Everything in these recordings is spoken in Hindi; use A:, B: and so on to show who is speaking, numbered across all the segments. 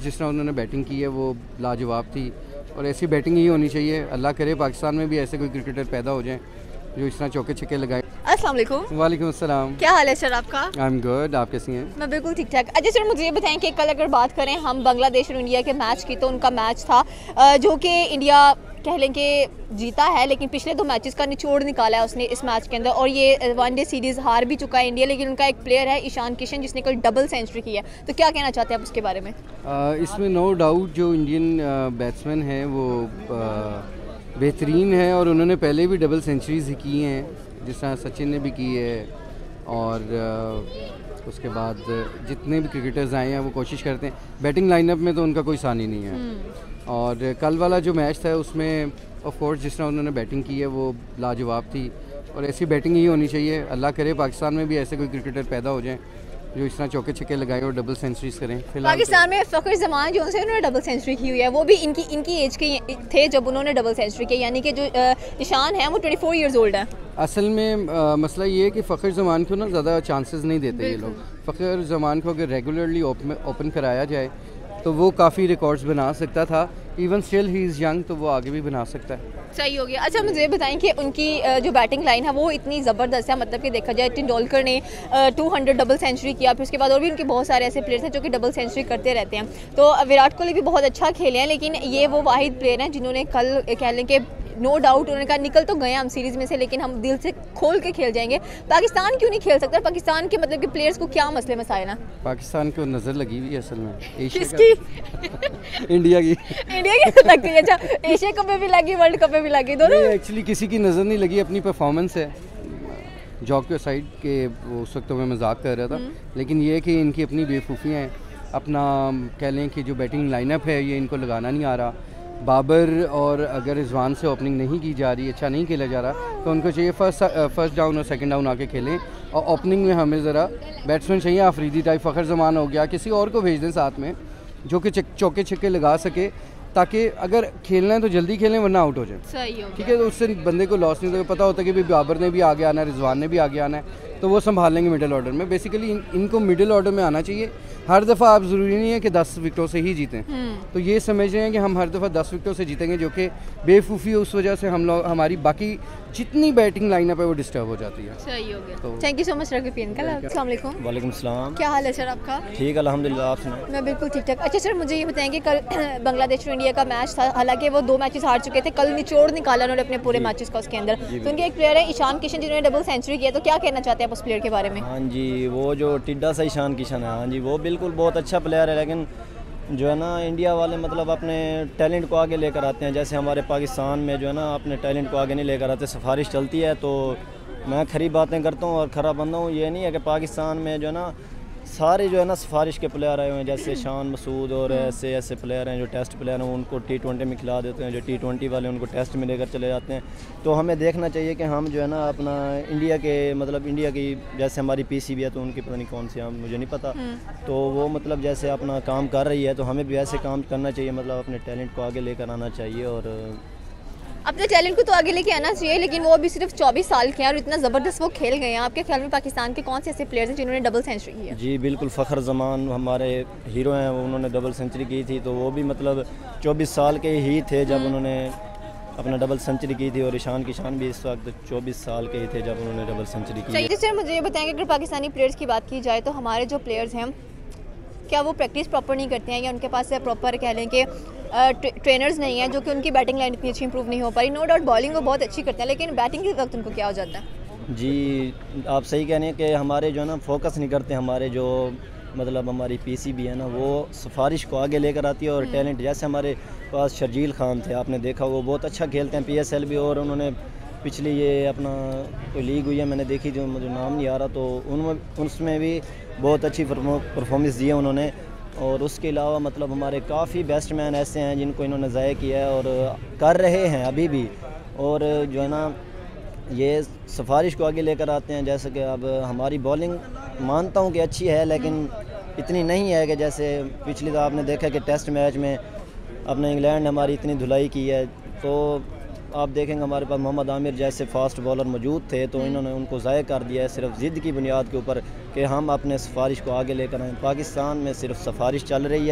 A: जिस तरह उन्होंने बैटिंग की है वो लाजवाब थी और ऐसी बैटिंग ही होनी चाहिए। अल्लाह करे पाकिस्तान में भी ऐसे कोई क्रिकेटर पैदा हो जाएं जो इस तरह चौके छक्के लगाए।
B: अस्सलाम वालेकुम।
A: वालेकुम अस्सलाम।
B: क्या हाल है सर आपका?
A: आई एम गुड, आप कैसी हैं?
B: मैं बिल्कुल ठीक ठाक। अच्छा सर, मुझे ये बताएं कि कल अगर बात करें हम बांग्लादेश और इंडिया के मैच की, तो उनका मैच था जो कि इंडिया कह लें कि जीता है, लेकिन पिछले 2 मैचेस का निचोड़ निकाला है उसने इस मैच के अंदर, और ये वनडे सीरीज़ हार भी चुका है इंडिया। लेकिन उनका एक प्लेयर है ईशान किशन जिसने कल डबल सेंचुरी की है, तो क्या कहना चाहते हैं आप उसके बारे में?
A: इसमें नो डाउट जो इंडियन बैट्समैन हैं वो बेहतरीन है और उन्होंने पहले भी डबल सेंचुरीज की हैं, जिस तरह सचिन ने भी की है और उसके बाद जितने भी क्रिकेटर्स आए हैं वो कोशिश करते हैं। बैटिंग लाइनअप में तो उनका कोई सानी नहीं है। और कल वाला जो मैच था उसमें ऑफ कोर्स जिस तरह उन्होंने बैटिंग की है वो लाजवाब थी और ऐसी बैटिंग ही होनी चाहिए। अल्लाह करे पाकिस्तान में भी ऐसे कोई क्रिकेटर पैदा हो जाएं जो इस तरह चौके छक्के लगाए और डबल सेंचुरीज करें।
B: पाकिस्तान में फ़खर ज़मान जो से उन्होंने डबल सेंचुरी की हुई है, वो भी इनकी एज के थे जब उन्होंने डबल सेंचुरी की, यानी कि जो ईशान है वो 24 ईयर्स ओल्ड है।
A: असल में मसला ये है कि फ़खर ज़मान को ना ज़्यादा चांसेस नहीं देते ये लोग। फ़खर ज़मान को अगर रेगुलरली ओपन कराया जाए तो वो काफ़ी रिकॉर्ड्स बना सकता था। Even still he is young, तो वो आगे भी बना सकता है।
B: सही हो गया। अच्छा मुझे ये बताएं कि उनकी जो बैटिंग लाइन है वो इतनी ज़बरदस्त है, मतलब कि देखा जाए टेंदुलकर ने 200 डबल सेंचुरी किया, फिर उसके बाद और भी उनके बहुत सारे ऐसे प्लेयर्स हैं जो कि डबल सेंचुरी करते रहते हैं। तो विराट कोहली भी बहुत अच्छा खेले हैं, लेकिन ये वो वाहिद प्लेयर हैं जिन्होंने कल कह लें कि नो डाउट उन्होंने कहा निकल तो गए हम सीरीज़ में से, लेकिन हम दिल से खोल के खेल जाएंगे। पाकिस्तान क्यों नहीं खेल सकता? पाकिस्तान के मतलब कि प्लेयर्स को क्या मसले मसाइल हैं?
A: पाकिस्तान को नज़र लगी हुई है असल में।
B: किसकी?
A: इंडिया की।
B: इंडिया की लग गई। अच्छा, एशिया कप में भी लगी, वर्ल्ड कप में भी लगी, दोनों?
A: एक्चुअली किसी की नज़र नहीं लगी, अपनी परफॉर्मेंस है। जॉक के साइड के उस वक्त तो मैं मजाक कर रहा था, लेकिन ये है कि इनकी अपनी बेवकूफ़ियाँ हैं। अपना कह लें कि जो बैटिंग लाइनअप है ये इनको लगाना नहीं आ रहा। बाबर और अगर रिजवान से ओपनिंग नहीं की जा रही, अच्छा नहीं खेला जा रहा, तो उनको चाहिए फर्स्ट डाउन और सेकंड डाउन आके खेलें। और ओपनिंग में हमें ज़रा बैट्समैन चाहिए अफरीदी टाइप, फ़खर ज़मान हो गया, किसी और को भेज दें साथ में जो कि चौके छक्के लगा सके, ताकि अगर खेलना है तो जल्दी खेलें वरना आउट हो जाए।
B: सही हो,
A: ठीक है, तो उससे बंदे को लॉस नहीं। तो पता होता है कि भाई बाबर ने भी आगे आना है, रिजवान ने भी आगे आना है, तो वो संभाल लेंगे मिडिल ऑर्डर में। बेसिकली इनको मिडिल ऑर्डर में आना चाहिए। हर दफ़ा आप ज़रूरी नहीं है कि 10 विकेटों से ही जीतें। तो ये समझ रहे हैं कि हम हर दफ़ा 10 विकेटों से जीतेंगे, जो कि बेवकूफ़ी है। उस वजह से हम लोग हमारी बाकी जितनी बैटिंग लाइनअप है वो डिस्टर्ब हो जाती है।
B: सही हो गया। तो thank you so much Rafi uncle. अस्सलाम वालेकुम।
C: वालेकुम सलाम।
B: क्या हाल है सर आपका?
C: ठीक अल्हम्दुलिल्लाह, आप सुनाएं?
B: मैं बिल्कुल ठीक ठाक। अच्छा सर, मुझे ये बताएं कि कल बांग्लादेश और इंडिया का मैच था, हालांकि वो 2 मैचेस हार चुके थे, कल निचोड़ निकाला उन्होंने अपने पूरे मैचेस का उसके अंदर। तो उनके एक प्लेयर है ईशान किशन जिन्होंने डबल सेंचुरी किया, तो क्या कहना चाहते हैं आप उस प्लेयर के बारे में?
C: हाँ जी, वो जो टिड्डा सा ईशान किशन है, हाँ जी, वो बिल्कुल बहुत अच्छा प्लेयर है, लेकिन जो है ना इंडिया वाले मतलब अपने टैलेंट को आगे लेकर आते हैं। जैसे हमारे पाकिस्तान में जो है ना अपने टैलेंट को आगे नहीं लेकर आते, सिफारिश चलती है। तो मैं खरी बातें करता हूँ और खरा बंदा हूँ। ये नहीं है कि पाकिस्तान में जो है ना सारे जो है ना सिफारिश के प्लेयर आए हुए हैं, जैसे शान मसूद और ऐसे प्लेयर हैं जो टेस्ट प्लेयर हैं, उनको T20 में खिला देते हैं। जो T20 वाले उनको टेस्ट में लेकर चले जाते हैं। तो हमें देखना चाहिए कि हम जो है ना अपना इंडिया के मतलब इंडिया की जैसे हमारी PCB है, तो उनकी पता नहीं कौन सी है, मुझे नहीं पता। तो वो मतलब जैसे अपना काम कर रही है, तो हमें भी ऐसे काम करना चाहिए, मतलब अपने टैलेंट को आगे लेकर आना चाहिए और
B: अपने टैलेंट को तो आगे लेके आना चाहिए। लेकिन वो अभी सिर्फ 24 साल के हैं और इतना ज़बरदस्त वो खेल गए हैं। आपके ख्याल में पाकिस्तान के कौन से ऐसे प्लेयर्स हैं जिन्होंने डबल सेंचुरी की है?
C: जी बिल्कुल, फ़खर ज़मान हमारे हीरो हैं, उन्होंने डबल सेंचुरी की थी। तो वो भी मतलब 24 साल के ही थे जब उन्होंने अपना डबल सेंचुरी की थी, और ईशान किशन भी इस वक्त 24 साल के ही थे जब उन्होंने डबल सेंचुरी की।
B: सही सर, मुझे ये बताएंगे अगर पाकिस्तानी प्लेयर्स की बात की जाए तो हमारे जो प्लेयर्स हैं क्या वो प्रैक्टिस प्रॉपर नहीं करते हैं, या उनके पास प्रॉपर कह लें कि ट्रेनर्स नहीं है, जो कि उनकी बैटिंग लाइन इतनी अच्छी इंप्रूव नहीं हो पाई? नो डाउट बॉलिंग वो बहुत अच्छी करते हैं, लेकिन बैटिंग के वक्त उनको क्या हो जाता है?
C: जी आप सही कह रहे हैं कि हमारे जो है ना फोकस नहीं करते। हमारे जो मतलब हमारी PCB है ना, वो सिफारिश को आगे लेकर आती है और टैलेंट, जैसे हमारे पास शर्जील खान थे, आपने देखा वो बहुत अच्छा खेलते हैं PSL भी, और उन्होंने पिछली ये अपना कोई लीग हुई है मैंने देखी, जो मुझे नाम नहीं आ रहा, तो उसमें भी बहुत अच्छी परफॉर्मेंस दी है उन्होंने। और उसके अलावा मतलब हमारे काफ़ी बैट्समैन ऐसे हैं जिनको इन्होंने ज़ाया किया है और कर रहे हैं अभी भी, और जो है ना ये सिफारिश को आगे लेकर आते हैं। जैसे कि अब हमारी बॉलिंग मानता हूँ कि अच्छी है, लेकिन इतनी नहीं है कि जैसे पिछली तो आपने देखा कि टेस्ट मैच में अपने इंग्लैंड ने हमारी इतनी धुलाई की है। तो आप देखेंगे हमारे पास मोहम्मद आमिर जैसे फास्ट बॉलर मौजूद थे, तो इन्होंने उनको ज़ाया कर दिया है सिर्फ ज़िद की बुनियाद के ऊपर कि हम अपने सिफारिश को आगे लेकर आएँ। पाकिस्तान में सिर्फ सिफारिश चल रही है,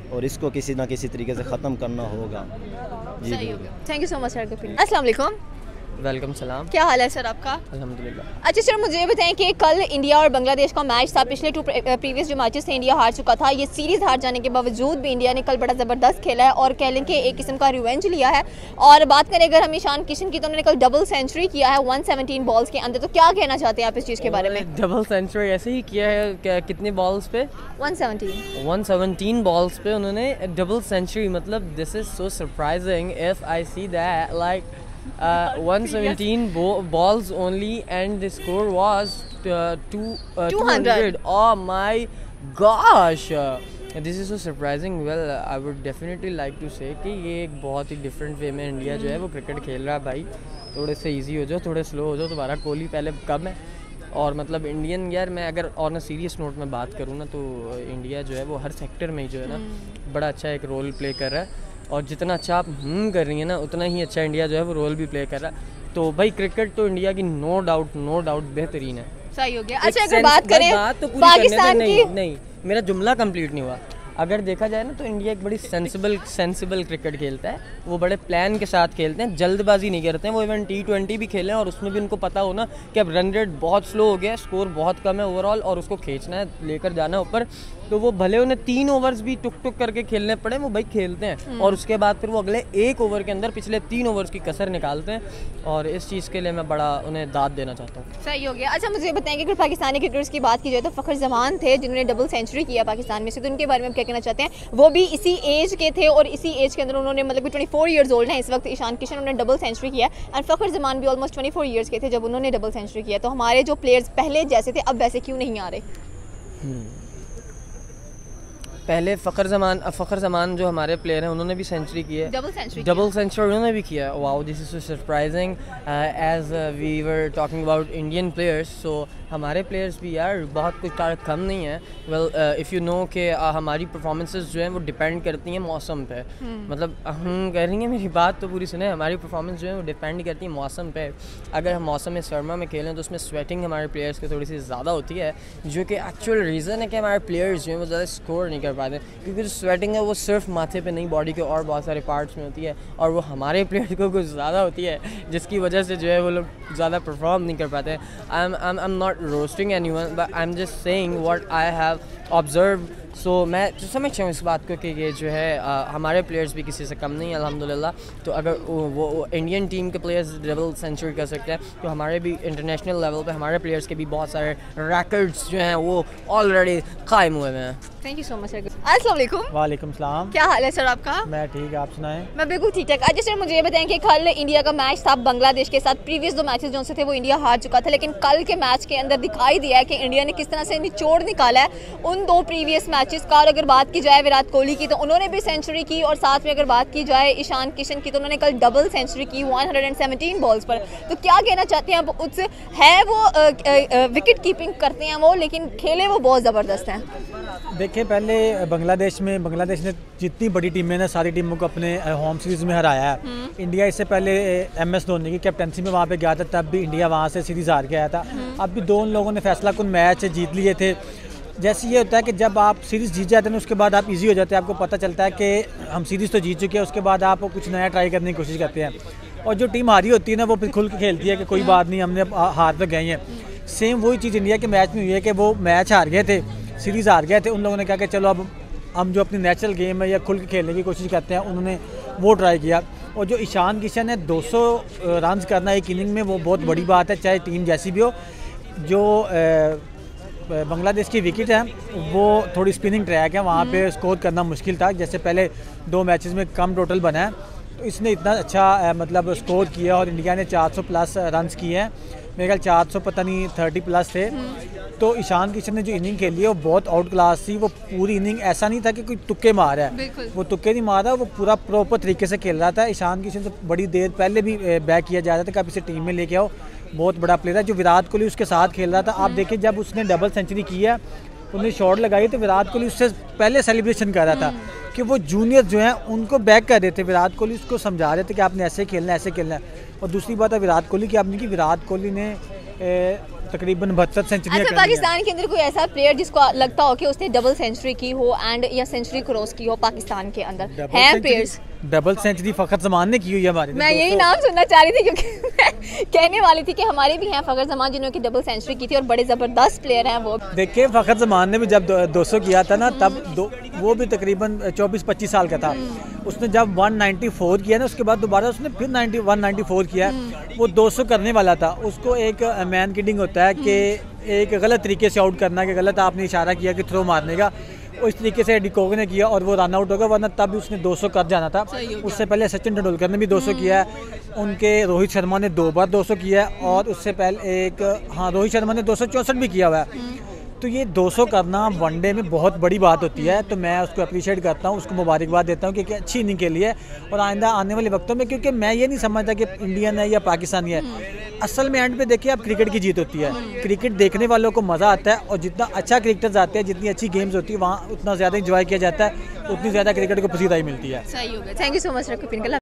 C: और इसको किसी ना किसी तरीके से ख़त्म करना होगा। जी
B: thank you so much sir. अस्सलाम वालेकुम।
D: वेलकम सलाम।
B: क्या हाल है सर आपका?
D: अल्हम्दुलिल्लाह।
B: अच्छा सर, मुझे ये बताएं कि कल इंडिया और बांग्लादेश का मैच था। पिछले प्रीवियस जो मैचेस थे इंडिया हार चुका था। ये सीरीज़ हार जाने के बावजूद भी इंडिया ने कल बड़ा ज़बरदस्त खेला है और कह लें कि एक किस्म का रिवेंज लिया है। और बात करें अगर हम ईशान किशन की, तो उन्होंने कल डबल सेंचुरी किया है 117 बॉल्स के अंदर। तो क्या कहना चाहते हैं आप इस चीज़ के बारे में?
D: डबल सेंचुरी ऐसे ही किया है, कितने बॉल्स पे? 117 बॉल्स पे उन्होंने डबल सेंचुरी। मतलब this is so surprising if I see that like 117 balls only and the score was 200. Oh my gosh, this is so surprising. Well, I would definitely like to say कि ये एक बहुत ही डिफरेंट वे में इंडिया जो है वो क्रिकेट खेल रहा है भाई। थोड़े से इजी हो जाओ, थोड़े स्लो हो जाओ, तुम्हारा कोहली पहले कम है। और मतलब इंडियन यार, मैं अगर ऑन अ सीरियस नोट में बात करूँ ना, तो इंडिया जो है वो हर सेक्टर में जो है ना बड़ा अच्छा एक रोल प्ले कर रहा है। और जितना अच्छा आप कर रही है ना, उतना ही अच्छा इंडिया जो है वो रोल भी प्ले कर रहा है। तो भाई क्रिकेट तो इंडिया की नो डाउट बेहतरीन है।
B: सही हो गया। अच्छा अगर बात करें
D: तो
B: पाकिस्तान की,
D: नहीं मेरा जुमला कंप्लीट नहीं हुआ। अगर देखा जाए ना तो इंडिया एक बड़ी सेंसिबल क्रिकेट खेलता है। वो बड़े प्लान के साथ खेलते हैं, जल्दबाजी नहीं करते हैं। वो इवन T20 भी खेले और उसमें भी उनको पता हो ना कि अब रन रेट बहुत स्लो हो गया है, स्कोर बहुत कम है ओवरऑल, और उसको खींचना है, लेकर जाना है ऊपर। तो वो भले उन्हें 3 ओवर्स भी टुक करके खेलने पड़े, वो भाई खेलते हैं। और उसके बाद फिर वो अगले 1 ओवर के अंदर पिछले 3 ओवर्स की कसर निकालते हैं। और इस चीज़ के लिए मैं बड़ा उन्हें दाद देना चाहता हूँ।
B: सही हो गया। अच्छा मुझे बताएंगे अगर पाकिस्तानी क्रिकेटर्स की बात की जाए तो फ़खर जमान थे जिन्होंने डबल सेंचुरी किया पाकिस्तान में से। तो उनके बारे में क्या कहना चाहते हैं? वो भी इसी एज के थे और इसी एज के अंदर उन्होंने मतलब 24 ईयर्स ओल्ड हैं इस वक्त ईशान किशन, उन्होंने डबल सेंचुरी किया। एंड फ़खर जमान भी ऑलमोस्ट 24 ईयर्स के थे जब उन्होंने डबल सेंचुरी किया। तो हमारे जो प्लेयर्स पहले जैसे थे अब वैसे क्यों नहीं आ रहे?
D: पहले फ़खर ज़मान जो हमारे प्लेयर हैं उन्होंने भी सेंचुरी की है, डबल सेंचुरी उन्होंने भी किया। Wow, this is so surprising. As we were talking about Indian players, so हमारे प्लेयर्स भी यार बहुत कुछ कम नहीं है। वेल इफ़ यू नो कि हमारी परफॉर्मेंसेस जो हैं वो डिपेंड करती हैं मौसम पे। मतलब हम कह रही हैं, मेरी बात तो पूरी सुने, हमारी परफॉर्मेंस जो है वो डिपेंड करती है मौसम पे। अगर हम मौसम सर्मा में खेलें तो उसमें स्वेटिंग हमारे प्लेयर्स की थोड़ी सी ज़्यादा होती है, जो कि एक्चुअल रीज़न है कि हमारे प्लेयर्स जो हैं वो ज़्यादा स्कोर नहीं कर पाते। क्योंकि जो स्वेटिंग है वो सिर्फ माथे पे नहीं, बॉडी के और बहुत सारे पार्ट्स में होती है, और वो हमारे प्लेयर्स को कुछ ज़्यादा होती है, जिसकी वजह से जो है वो लोग ज़्यादा परफॉर्म नहीं कर पाते। I am not roasting anyone, but I am just saying what I have observe. So मैं समझता हूँ इस बात को कि ये जो है हमारे प्लेयर्स भी किसी से कम नहीं है अल्हम्दुलिल्लाह। तो अगर वो इंडियन टीम के प्लेयर्स डबल सेंचुरी कर सकते हैं, तो हमारे भी इंटरनेशनल लेवल पे हमारे प्लेयर्स के भी बहुत सारे रिकॉर्ड्स जो हैं वो ऑलरेडी कायम हुए हैं।
B: Thank you so much sir. अस्सलाम वालेकुम।
E: वालेकुम सलाम।
B: क्या हाल है सर आपका?
E: मैं ठीक है, आप सुनाएं?
B: मैं बिल्कुल ठीक ठाक। अच्छा सर मुझे ये बताएं कि कल इंडिया का मैच था बांग्लादेश के साथ। प्रीवियस 2 मैचेस जो से थे वो इंडिया हार चुका था, लेकिन कल के मैच के अंदर दिखाई दिया है कि इंडिया ने किस तरह से निचोड़ निकाला है उन 2 प्रीवियस मैचेस का। और अगर बात की जाए विराट कोहली की तो उन्होंने भी सेंचुरी की, और साथ में अगर बात की जाए ईशान किशन की तो उन्होंने कल डबल सेंचुरी की 117 बॉल्स पर। तो क्या कहना चाहते हैं आप उससे? है वो विकेट कीपिंग करते हैं वो, लेकिन खेले वो बहुत ज़बरदस्त हैं।
E: देखिए, पहले बांग्लादेश ने जितनी बड़ी टीमें ना सारी टीमों को अपने होम सीरीज़ में हराया है। इंडिया इससे पहले MS धोनी की कैप्टनसी में वहाँ पे गया था, तब भी इंडिया वहाँ से सीरीज़ हार के आया था। अब भी 2 लोगों ने फैसला कुन मैच जीत लिए थे। जैसे ये होता है कि जब आप सीरीज़ जीत जाते हैं ना, उसके बाद आप इजी हो जाते हैं, आपको पता चलता है कि हम सीरीज़ तो जीत चुके हैं, उसके बाद आप कुछ नया ट्राई करने की कोशिश करते हैं। और जो टीम हारी होती है ना, वो फिर खुल के खेलती है कि कोई बात नहीं, हमने हार तो गए हैं। सेम वही चीज़ इंडिया के मैच में हुई है कि वो मैच हार गए थे, सीरीज़ हार गए थे। उन लोगों ने कहा कि चलो अब हम जो अपनी नेचुरल गेम है या खुल के खेलने की कोशिश करते हैं, उन्होंने वो ट्राई किया। और जो ईशान किशन है 200 रन करना एक इनिंग में, वो बहुत बड़ी बात है, चाहे टीम जैसी भी हो। जो बांग्लादेश की विकेट है वो थोड़ी स्पिनिंग ट्रैक है, वहाँ पे स्कोर करना मुश्किल था। जैसे पहले 2 मैचेस में कम टोटल बना है, तो इसने इतना अच्छा मतलब स्कोर किया और इंडिया ने 400 प्लस रन्स किए हैं। मेरे ख्याल 400 पता नहीं 30 प्लस थे। तो ईशान किशन ने जो इनिंग खेली है वो बहुत आउट क्लास थी। वो पूरी इनिंग ऐसा नहीं था कि कोई तुक्के मार रहा है, वो तुक्के नहीं मार रहा, वो पूरा प्रॉपर तरीके से खेल रहा था। ईशान किशन से बड़ी देर पहले भी बैक किया जा रहा था कि आप इसे टीम में लेके आओ, बहुत बड़ा प्लेयर है। जो विराट कोहली उसके साथ खेल रहा था, आप देखिए जब उसने डबल सेंचुरी की है, उन्हें शॉट लगाई तो विराट कोहली उससे पहले सेलिब्रेशन कर रहा था कि वो जूनियर जो हैं उनको बैक कर रहे थे। विराट कोहली उसको समझा रहे थे कि आपने ऐसे खेलना है, ऐसे खेलना है। और दूसरी बात है विराट कोहली की, आपने की विराट कोहली ने तकरीबन 72 सेंचुरियां
B: अच्छा, पाकिस्तान के अंदर कोई ऐसा प्लेयर जिसको लगता हो कि उसने डबल सेंचुरी की हो एंड या सेंचुरी क्रॉस की हो पाकिस्तान के अंदर है players?
E: Double century Fakhar Zaman ने की हुई है हमारी।
B: मैं यही नाम सुनना चाह रही थी क्योंकि मैं कहने वाली थी कि हमारे भी हैं फ़खर ज़मान जिन्होंने डबल सेंचुरी की थी और बड़े ज़बरदस्त प्लेयर हैं वो।
E: देखिए फ़खर ज़मान ने भी जब 200 किया था ना तब वो भी तकरीबन 24-25 साल का था। उसने जब 194 किया ना उसके बाद दोबारा उसने फिर 194 किया। वो 200 करने वाला था, उसको एक मैन किडिंग होता है कि एक गलत तरीके से आउट करना, कि गलत आपने इशारा किया कि थ्रो मारने का, उस तरीके से डिकॉक ने किया और वो रन आउट होगा, वरना तब भी उसने 200 कर जाना था। उससे पहले सचिन तेंदुलकर ने भी 200 किया है, उनके रोहित शर्मा ने 2 बार 200 किया है और उससे पहले रोहित शर्मा ने 264 भी किया हुआ है। तो ये 200 करना वनडे में बहुत बड़ी बात होती है, तो मैं उसको अप्रिशिएट करता हूँ, उसको मुबारकबाद देता हूँ कि अच्छी इनिंग के लिए और आइंदा आने वाले वक्तों में, क्योंकि मैं ये नहीं समझता कि इंडियन है या पाकिस्तानी है। असल में एंड पे देखिए आप क्रिकेट की जीत होती है, क्रिकेट देखने वालों को मज़ा आता है और जितना अच्छा क्रिकेटर्स आते हैं, जितनी अच्छी गेम्स होती है वहाँ उतना ज़्यादा इंजॉय किया जाता है, उतनी ज़्यादा क्रिकेट को पसीदा ही मिलती है।
B: सही हो गया, थैंक यू सो मच।